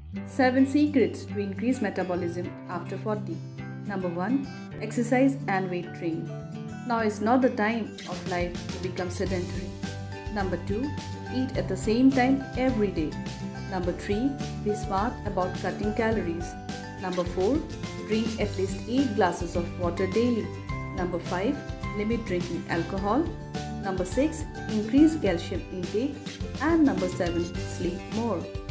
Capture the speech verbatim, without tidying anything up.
seven Secrets to increase metabolism after forty. Number one. Exercise and weight training. Now is not the time of life to become sedentary. Number two. Eat at the same time every day. Number three. Be smart about cutting calories. Number four. Drink at least eight glasses of water daily. Number five. Limit drinking alcohol. Number six. Increase calcium intake. And number seven. Sleep more.